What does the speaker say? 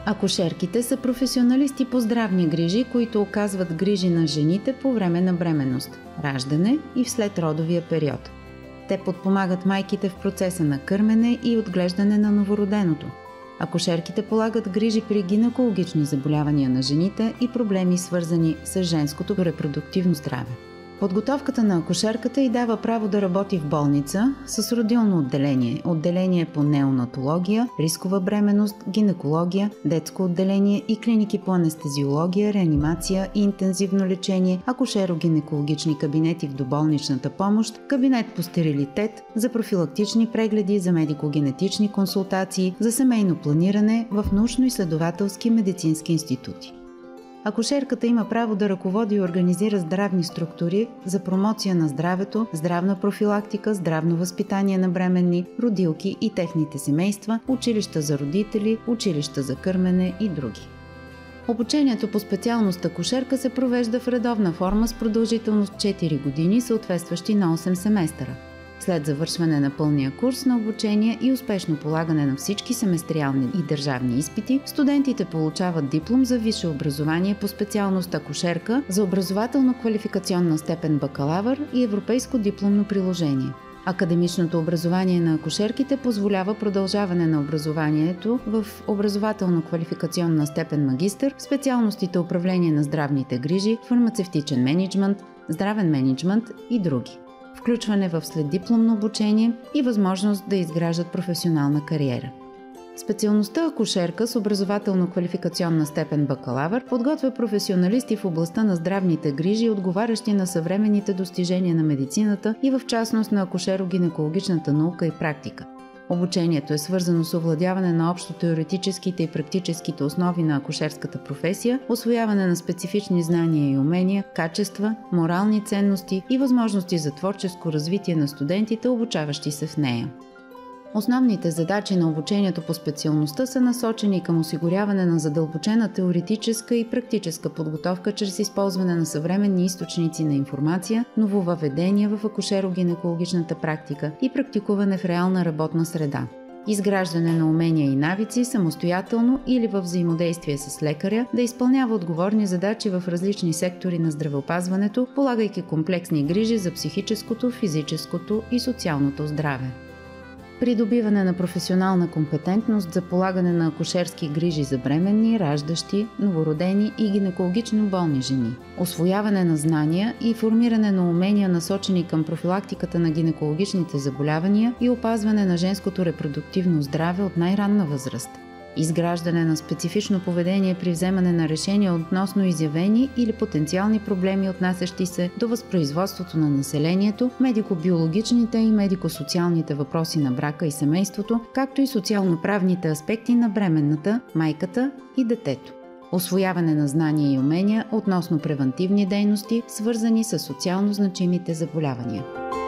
Акушерките са професионалисти по здравни грижи, които оказват грижи на жените по време на бременност, раждане и в следродовия период. Те подпомагат майките в процеса на кърмене и отглеждане на новороденото. Акушерките полагат грижи при гинекологични заболявания на жените и проблеми, свързани с женското репродуктивно здраве. Подготовката на акушерката й дава право да работи в болница с родилно отделение, отделение по неонатология, рискова бременност, гинекология, детско отделение и клиники по анестезиология, реанимация и интензивно лечение, акушеро-гинекологични кабинети в доболничната помощ, кабинет по стерилитет, за профилактични прегледи, за медико-генетични консултации, за семейно планиране в научно-изследователски медицински институти. Акушерката има право да ръководи и организира здравни структури за промоция на здравето, здравна профилактика, здравно възпитание на бременни, родилки и техните семейства, училища за родители, училища за кърмене и други. Обучението по специалност акушерка се провежда в редовна форма с продължителност 4 години, съответстващи на 8 семестъра. След завършване на пълния курс на обучение и успешно полагане на всички семестриални и държавни изпити, студентите получават диплом за висше образование по специалност акушерка за образователно-квалификационна степен бакалавър и европейско дипломно приложение. Академичното образование на акушерките позволява продължаване на образованието в образователно-квалификационна степен магистър, специалностите управление на здравните грижи, фармацевтичен мениджмънт, здравен мениджмънт и други. Включване в следдипломно обучение и възможност да изграждат професионална кариера. Специалността акушерка с образователно-квалификационна степен бакалавър подготвя професионалисти в областта на здравните грижи, отговарящи на съвременните достижения на медицината и в частност на акушеро-гинекологичната наука и практика. Обучението е свързано с овладяване на общо теоретическите и практическите основи на акушерската професия, усвояване на специфични знания и умения, качества, морални ценности и възможности за творческо развитие на студентите, обучаващи се в нея. Основните задачи на обучението по специалността са насочени към осигуряване на задълбочена теоретическа и практическа подготовка чрез използване на съвременни източници на информация, нововъведения в акушеро-гинекологичната практика и практикуване в реална работна среда. Изграждане на умения и навици самостоятелно или във взаимодействие с лекаря да изпълнява отговорни задачи в различни сектори на здравеопазването, полагайки комплексни грижи за психическото, физическото и социалното здраве. Придобиване на професионална компетентност за полагане на акушерски грижи за бременни, раждащи, новородени и гинекологично болни жени. Усвояване на знания и формиране на умения, насочени към профилактиката на гинекологичните заболявания и опазване на женското репродуктивно здраве от най-ранна възраст. Изграждане на специфично поведение при вземане на решения относно изявени или потенциални проблеми, отнасящи се до възпроизводството на населението, медико-биологичните и медико-социалните въпроси на брака и семейството, както и социално-правните аспекти на бременната, майката и детето. Усвояване на знания и умения относно превантивни дейности, свързани с социално значимите заболявания.